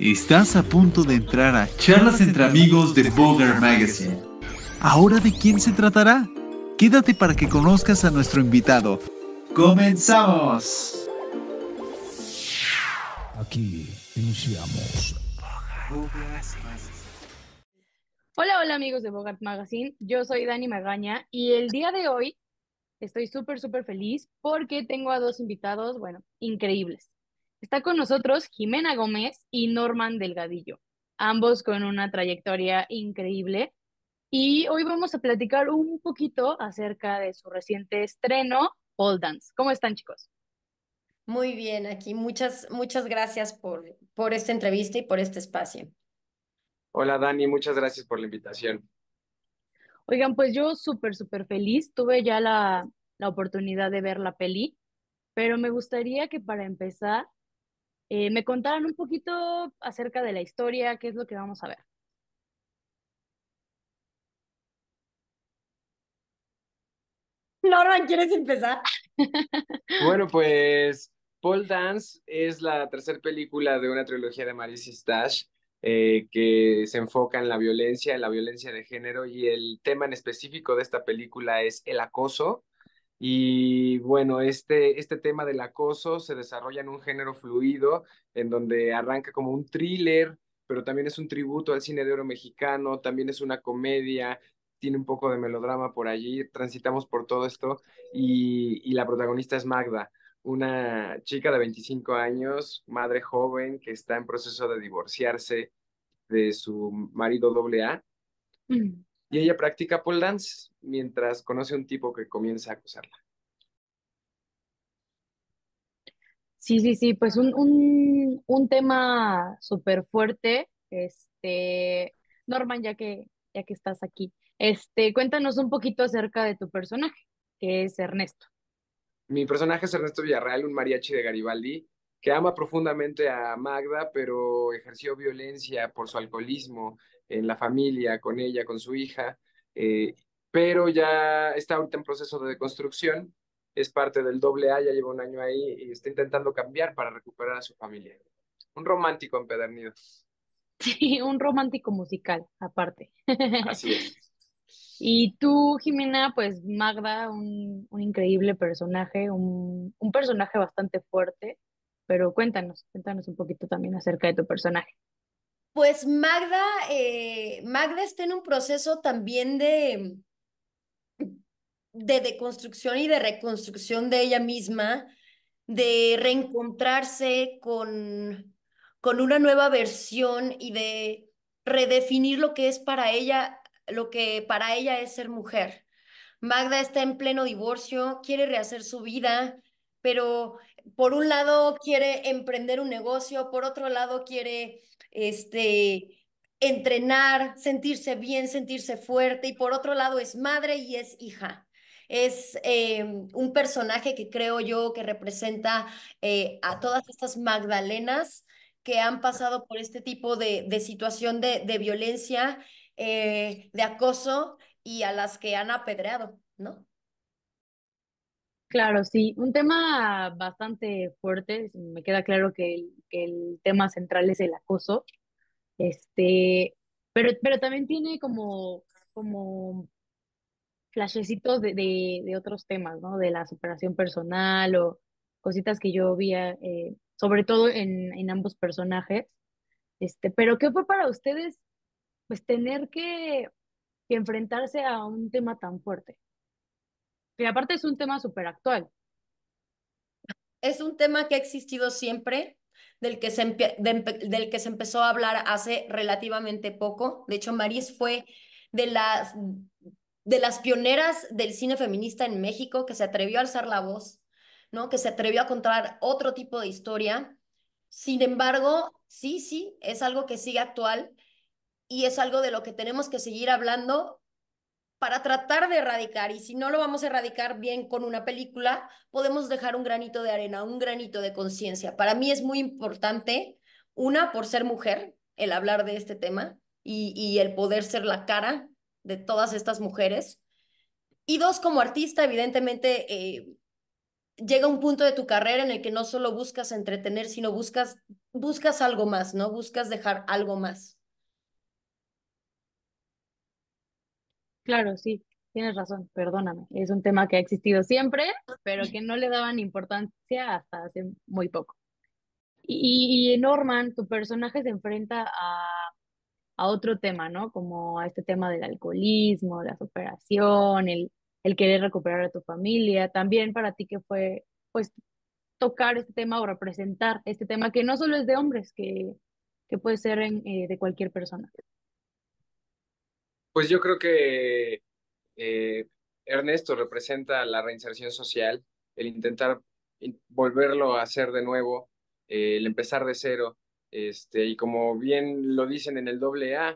Estás a punto de entrar a Charlas entre amigos de Bogart Magazine. ¿Ahora de quién se tratará? Quédate para que conozcas a nuestro invitado. ¡Comenzamos! Aquí iniciamos. Hola, hola amigos de Bogart Magazine, yo soy Dani Magaña y el día de hoy estoy súper feliz porque tengo a dos invitados, bueno, increíbles. Está con nosotros Jimena Gómez y Norman Delgadillo, ambos con una trayectoria increíble y hoy vamos a platicar un poquito acerca de su reciente estreno, Pole Dance. ¿Cómo están, chicos? Muy bien, aquí muchas gracias por esta entrevista y por este espacio. Hola Dani, muchas gracias por la invitación. Oigan, pues yo súper feliz, tuve ya la oportunidad de ver la peli, pero me gustaría que para empezar me contaran un poquito acerca de la historia, qué es lo que vamos a ver. Norman, ¿quieres empezar? Bueno, pues Pole Dance es la tercera película de una trilogía de Maurice Stash que se enfoca en la violencia de género y el tema en específico de esta película es el acoso. Y bueno, este tema del acoso se desarrolla en un género fluido, en donde arranca como un thriller, pero también es un tributo al cine de oro mexicano, también es una comedia, tiene un poco de melodrama por allí, transitamos por todo esto, y la protagonista es Magda, una chica de 25 años, madre joven, que está en proceso de divorciarse de su marido doble A, Mm. y ella practica pole dance mientras conoce a un tipo que comienza a acosarla. Sí, pues un tema súper fuerte, Norman, ya que estás aquí, cuéntanos un poquito acerca de tu personaje, que es Ernesto. Mi personaje es Ernesto Villarreal, un mariachi de Garibaldi, que ama profundamente a Magda, pero ejerció violencia por su alcoholismo en la familia, con ella, con su hija, eh, pero ya está ahorita en proceso de deconstrucción, es parte del doble A, ya lleva un año ahí y está intentando cambiar para recuperar a su familia. Un romántico empedernido. Sí, un romántico musical, aparte. Así es. Y tú, Jimena, pues Magda, un increíble personaje, un personaje bastante fuerte, pero cuéntanos un poquito también acerca de tu personaje. Pues Magda está en un proceso también de deconstrucción y de reconstrucción de ella misma, de reencontrarse con una nueva versión y de redefinir lo que es para ella, lo que para ella es ser mujer. Magda está en pleno divorcio, quiere rehacer su vida, pero por un lado quiere emprender un negocio, por otro lado quiere entrenar, sentirse bien, sentirse fuerte, y por otro lado es madre y es hija. Es un personaje que creo yo que representa a todas estas Magdalenas que han pasado por este tipo de situación de violencia, de acoso y a las que han apedreado, ¿no? Claro, sí, un tema bastante fuerte. Me queda claro que el tema central es el acoso, este, pero también tiene como flashecitos de otros temas, ¿no? De la superación personal o cositas que yo vi, sobre todo en ambos personajes. Pero ¿qué fue para ustedes, pues, tener que enfrentarse a un tema tan fuerte? Y aparte es un tema súper actual. Es un tema que ha existido siempre, del que se empezó a hablar hace relativamente poco. De hecho, Maris fue de de las pioneras del cine feminista en México, que se atrevió a alzar la voz, ¿no? Que se atrevió a contar otro tipo de historia. Sin embargo, sí, es algo que sigue actual y es algo de lo que tenemos que seguir hablando para tratar de erradicar. Y si no lo vamos a erradicar bien con una película, podemos dejar un granito de arena, un granito de conciencia. Para mí es muy importante, una, por ser mujer, el hablar de este tema y el poder ser la cara de todas estas mujeres. Y dos, como artista, evidentemente, llega un punto de tu carrera en el que no solo buscas entretener, sino buscas algo más, ¿no? Buscas dejar algo más. Claro, sí, tienes razón, perdóname. Es un tema que ha existido siempre, pero que no le daban importancia hasta hace muy poco. Y Norman, tu personaje se enfrenta a otro tema, ¿no? Como a este tema del alcoholismo, la superación, el querer recuperar a tu familia. También para ti que fue, pues, tocar este tema o representar este tema que no solo es de hombres, que puede ser de cualquier persona. Pues yo creo que Ernesto representa la reinserción social, el intentar volverlo a hacer de nuevo, el empezar de cero, y como bien lo dicen en el doble A,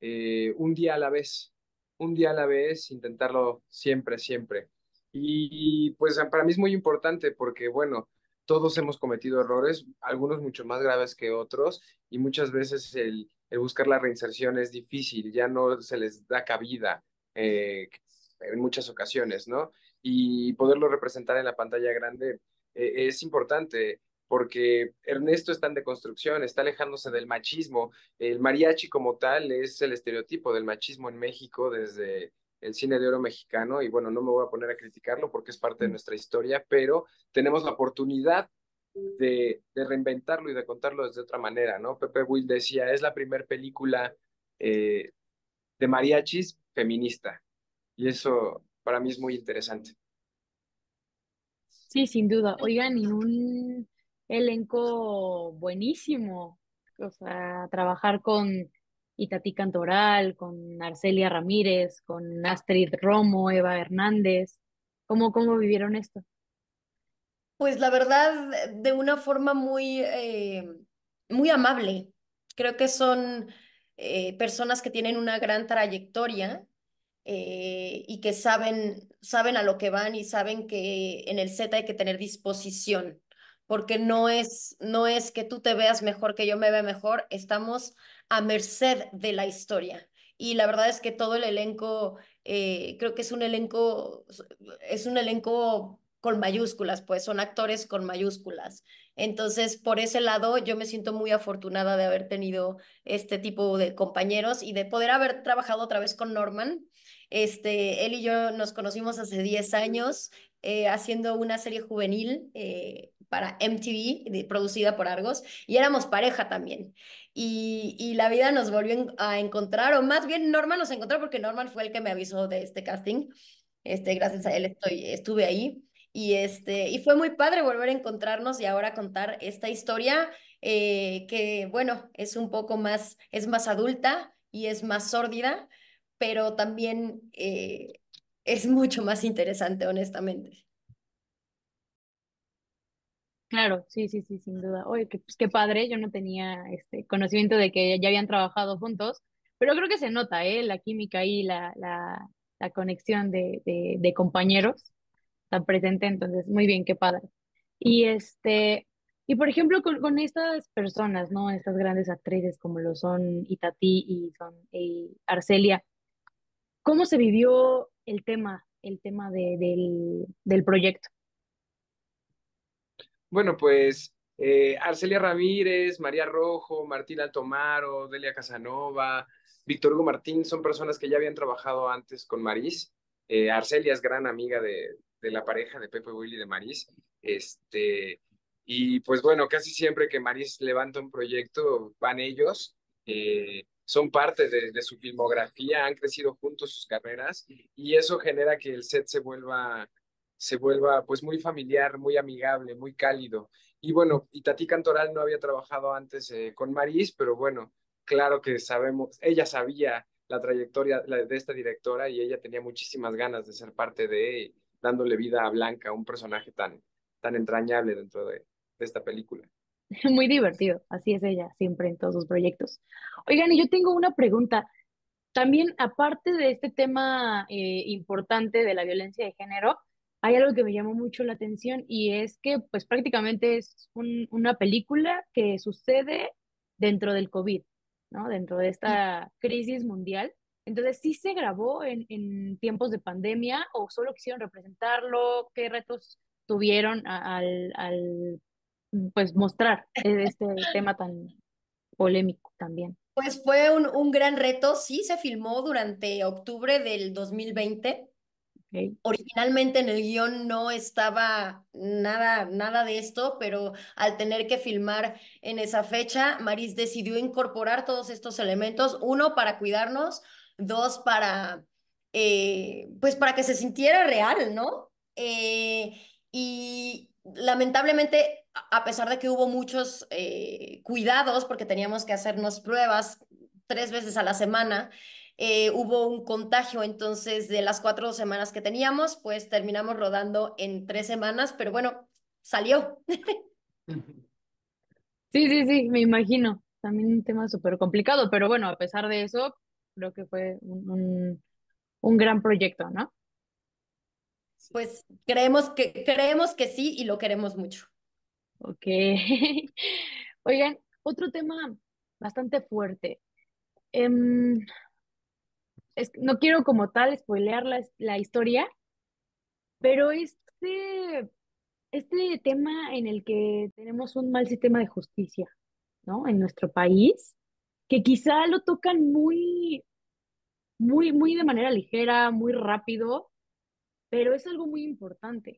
un día a la vez, intentarlo siempre, siempre. Y pues para mí es muy importante porque, bueno, todos hemos cometido errores, algunos mucho más graves que otros, y muchas veces el buscar la reinserción es difícil, ya no se les da cabida. En muchas ocasiones, ¿no? Y poderlo representar en la pantalla grande es importante porque Ernesto está en deconstrucción, está alejándose del machismo. El mariachi como tal es el estereotipo del machismo en México desde el cine de oro mexicano y bueno, no me voy a poner a criticarlo porque es parte de nuestra historia, pero tenemos la oportunidad de reinventarlo y de contarlo desde otra manera, ¿no? Pepe Will decía, es la primera película eh, de mariachis feminista. Y eso para mí es muy interesante. Sí, sin duda. Oigan, y un elenco buenísimo. O sea, trabajar con Itatí Cantoral, con Arcelia Ramírez, con Astrid Romo, Eva Hernández. ¿Cómo vivieron esto? Pues la verdad, de una forma muy amable. Creo que son personas que tienen una gran trayectoria y que saben a lo que van y saben que en el set hay que tener disposición, porque no es que tú te veas mejor, que yo me vea mejor, estamos a merced de la historia. Y la verdad es que todo el elenco, creo que es un elenco con mayúsculas, pues son actores con mayúsculas. Entonces, por ese lado, yo me siento muy afortunada de haber tenido este tipo de compañeros y de poder haber trabajado otra vez con Norman. Él y yo nos conocimos hace 10 años haciendo una serie juvenil para MTV, producida por Argos, y éramos pareja también. Y la vida nos volvió a encontrar, o más bien Norman nos encontró porque Norman fue el que me avisó de este casting. Gracias a él estuve ahí. Y fue muy padre volver a encontrarnos y ahora contar esta historia que, bueno, es más adulta y es más sórdida, pero también es mucho más interesante, honestamente. Claro, sí, sí, sí, sin duda. Oye, pues, qué padre, yo no tenía este conocimiento de que ya habían trabajado juntos, pero creo que se nota, ¿eh? La química y la conexión de compañeros tan presente, entonces, muy bien, qué padre. Y y por ejemplo, con estas personas, ¿no? Estas grandes actrices como lo son Itatí y son Arcelia, ¿cómo se vivió el tema del proyecto? Bueno, pues Arcelia Ramírez, María Rojo, Martín Altomaro, Delia Casanova, Víctor Hugo Martín son personas que ya habían trabajado antes con Maris. Arcelia es gran amiga de la pareja de Pepe Willy y de Maris. Y pues bueno, casi siempre que Maris levanta un proyecto, van ellos. Son parte de su filmografía, han crecido juntos sus carreras y eso genera que el set se vuelva pues muy familiar, muy amigable, muy cálido. Y bueno, Itatí Cantoral no había trabajado antes con Maris, pero bueno, claro que sabemos, ella sabía la trayectoria de esta directora y ella tenía muchísimas ganas de ser parte de, dándole vida a Blanca, un personaje tan entrañable dentro de esta película. Muy divertido, así es ella, siempre en todos sus proyectos. Oigan, y yo tengo una pregunta. También, aparte de este tema importante de la violencia de género, hay algo que me llamó mucho la atención y es que, pues, prácticamente es una película que sucede dentro del COVID, ¿no? Dentro de esta crisis mundial. Entonces, ¿sí se grabó en tiempos de pandemia o solo quisieron representarlo? ¿Qué retos tuvieron al pues mostrar este tema tan polémico también. Pues fue un gran reto, sí, se filmó durante octubre del 2020. ¿Ok? Originalmente en el guión no estaba nada de esto, pero al tener que filmar en esa fecha, Maris decidió incorporar todos estos elementos, uno, para cuidarnos, dos, pues para que se sintiera real, ¿no? Y lamentablemente, a pesar de que hubo muchos cuidados, porque teníamos que hacernos pruebas 3 veces a la semana, hubo un contagio, entonces de las 4 semanas que teníamos, pues terminamos rodando en 3 semanas, pero bueno, salió. Sí, sí, sí, me imagino. También un tema súper complicado, pero bueno, a pesar de eso, creo que fue un gran proyecto, ¿no? Pues creemos que sí y lo queremos mucho. Ok. Oigan, otro tema bastante fuerte. Em, no quiero como tal spoilear la historia, pero este tema en el que tenemos un mal sistema de justicia, ¿no? En nuestro país, que quizá lo tocan muy de manera ligera, muy rápido, pero es algo muy importante.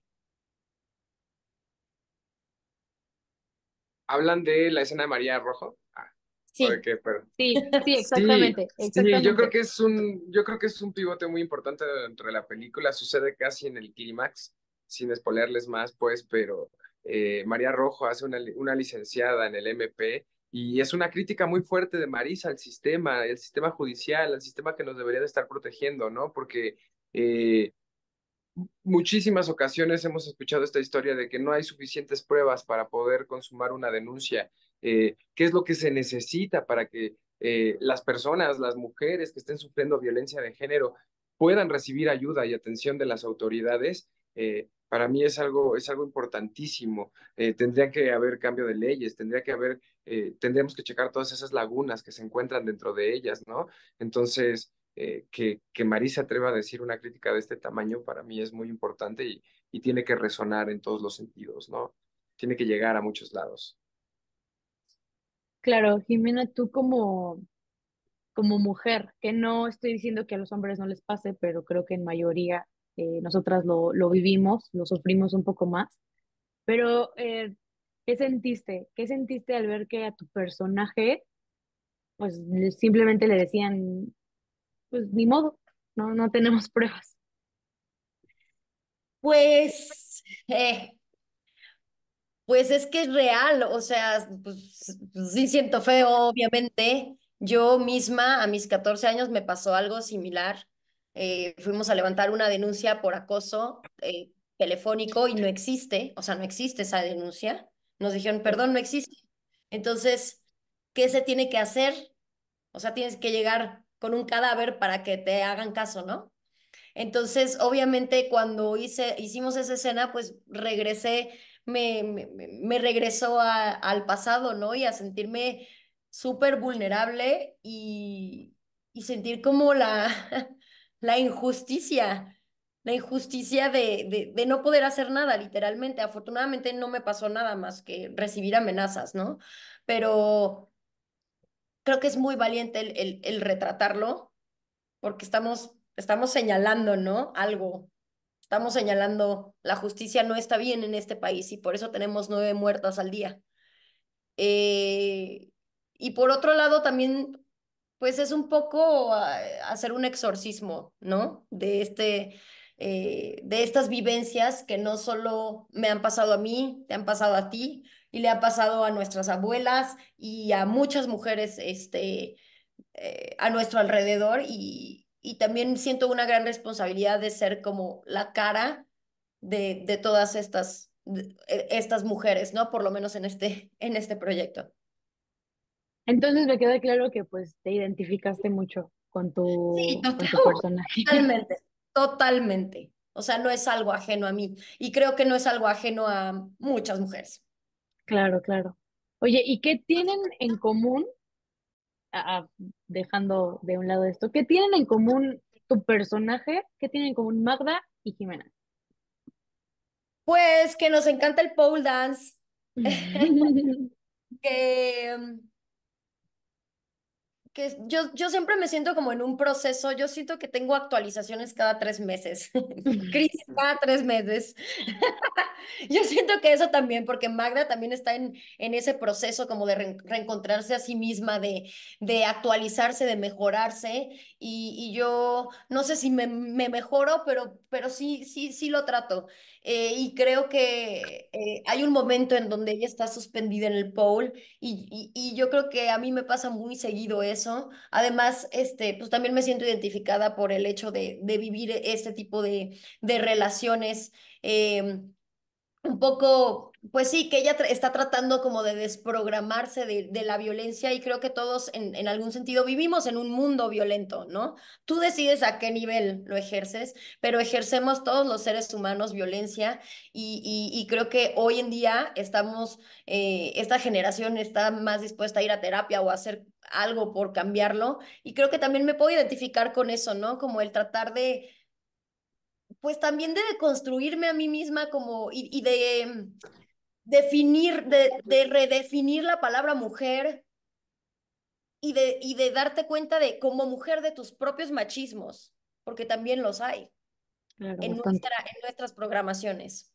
¿Hablan de la escena de María Rojo? ¿O de Sí, qué? Pero... Sí, sí, Sí, exactamente, sí, exactamente. yo creo que es un pivote muy importante dentro de la película. Sucede casi en el clímax, sin spoilerles más, pues, pero María Rojo hace una licenciada en el MP y es una crítica muy fuerte de Marisa al sistema, el sistema judicial, al sistema que nos debería de estar protegiendo, ¿no? Porque eh, muchísimas ocasiones hemos escuchado esta historia de que no hay suficientes pruebas para poder consumar una denuncia. ¿Qué es lo que se necesita para que las personas, las mujeres que estén sufriendo violencia de género puedan recibir ayuda y atención de las autoridades? Para mí es algo importantísimo. Tendría que haber cambio de leyes, tendríamos que checar todas esas lagunas que se encuentran dentro de ellas, ¿no? Entonces, que Marisa atreva a decir una crítica de este tamaño para mí es muy importante y tiene que resonar en todos los sentidos, ¿no? Tiene que llegar a muchos lados. Claro, Jimena, tú como mujer, que no estoy diciendo que a los hombres no les pase, pero creo que en mayoría nosotras lo vivimos, lo sufrimos un poco más. Pero, ¿qué sentiste? ¿Qué sentiste al ver que a tu personaje, pues simplemente le decían, pues ni modo, no tenemos pruebas? pues, pues es que es real, o sea, pues, sí siento feo, obviamente. Yo misma a mis 14 años me pasó algo similar. Fuimos a levantar una denuncia por acoso telefónico y no existe, o sea, no existe esa denuncia. Nos dijeron, perdón, no existe. Entonces, ¿qué se tiene que hacer? O sea, tienes que llegar con un cadáver para que te hagan caso, ¿no? Entonces, obviamente, cuando hicimos esa escena, pues regresé, me regresó al pasado, ¿no? Y a sentirme súper vulnerable y sentir como la injusticia, la injusticia de no poder hacer nada, literalmente. Afortunadamente no me pasó nada más que recibir amenazas, ¿no? Pero creo que es muy valiente el retratarlo porque estamos señalando, ¿no? Algo. Estamos señalando, la justicia no está bien en este país y por eso tenemos 9 muertas al día. Eh, y por otro lado, también, pues es un poco hacer un exorcismo, ¿no? De estas vivencias que no solo me han pasado a mí, te han pasado a ti y le han pasado a nuestras abuelas y a muchas mujeres, a nuestro alrededor y también siento una gran responsabilidad de ser como la cara de todas estas mujeres, ¿no? Por lo menos en este proyecto. Entonces me queda claro que pues te identificaste mucho con Sí, tu personaje. totalmente, totalmente. O sea, no es algo ajeno a mí y creo que no es algo ajeno a muchas mujeres. Claro, claro. Oye, ¿y qué tienen en común, dejando de un lado esto, qué tienen en común tu personaje, qué tienen en común Magda y Jimena? Pues que nos encanta el pole dance, que, yo siempre me siento como en un proceso, yo siento que tengo actualizaciones cada 3 meses, crisis cada 3 meses. Yo siento que eso también, porque Magda también está en ese proceso como de reencontrarse a sí misma, de actualizarse, de mejorarse, y yo no sé si me mejoro, pero sí, sí, sí lo trato. Y creo que hay un momento en donde ella está suspendida en el pole, y yo creo que a mí me pasa muy seguido eso. Además, pues también me siento identificada por el hecho de vivir este tipo de relaciones. Un poco, pues sí, que ella está tratando como de desprogramarse de la violencia, y creo que todos en algún sentido vivimos en un mundo violento, ¿no? Tú decides a qué nivel lo ejerces, pero ejercemos todos los seres humanos violencia, y creo que hoy en día esta generación está más dispuesta a ir a terapia o a hacer algo por cambiarlo, y creo que también me puedo identificar con eso, ¿no? Como el tratar de pues también de construirme a mí misma como y de de redefinir la palabra mujer, y de darte cuenta de como mujer de tus propios machismos, porque también los hay Claro, en bastante. en nuestras programaciones.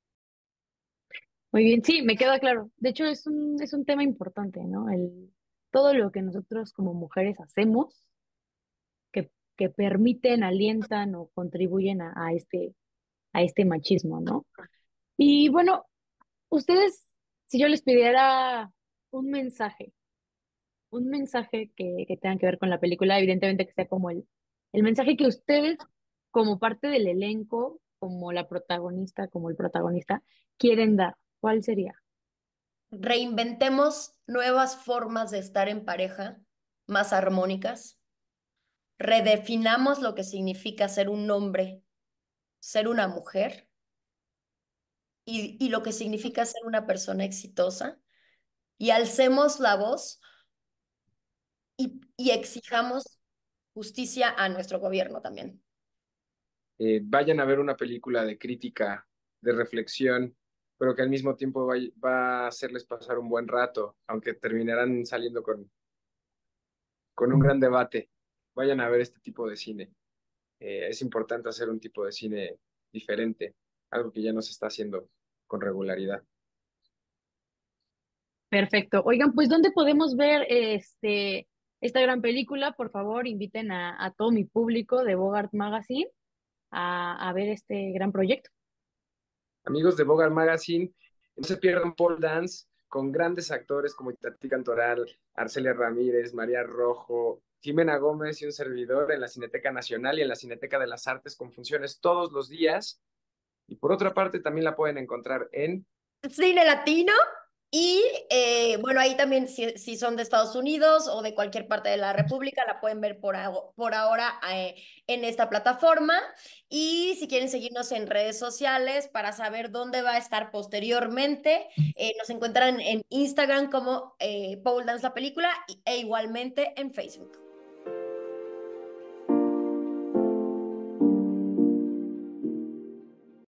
Muy bien, sí, me queda claro. De hecho, es un tema importante, ¿no? Todo lo que nosotros como mujeres hacemos que permiten, alientan o contribuyen a este machismo, ¿no? Y bueno, ustedes, si yo les pidiera un mensaje, un mensaje que tenga que ver con la película, evidentemente que sea como el mensaje que ustedes, como parte del elenco, como la protagonista, como el protagonista, quieren dar, ¿cuál sería? Reinventemos nuevas formas de estar en pareja, más armónicas. Redefinamos lo que significa ser un hombre, ser una mujer, y lo que significa ser una persona exitosa, y alcemos la voz, y exijamos justicia a nuestro gobierno también. Vayan a ver una película de crítica, de reflexión, pero que al mismo tiempo va a hacerles pasar un buen rato, aunque terminarán saliendo con un gran debate. Vayan a ver este tipo de cine. Es importante hacer un tipo de cine diferente, algo que ya no se está haciendo con regularidad. Perfecto. Oigan, pues ¿dónde podemos ver esta gran película? Por favor, inviten a todo mi público de Bogart Magazine a ver este gran proyecto. Amigos de Bogart Magazine, no se pierdan Paul Dance con grandes actores como Itatí Cantoral, Arcelia Ramírez, María Rojo, Jimena Gómez y un servidor en la Cineteca Nacional y en la Cineteca de las Artes con funciones todos los días. Y por otra parte, también la pueden encontrar en Cine latino. Y bueno, ahí también si son de Estados Unidos o de cualquier parte de la República, la pueden ver por ahora en esta plataforma. Y si quieren seguirnos en redes sociales para saber dónde va a estar posteriormente, nos encuentran en Instagram como Pole Dance la película, e igualmente en Facebook.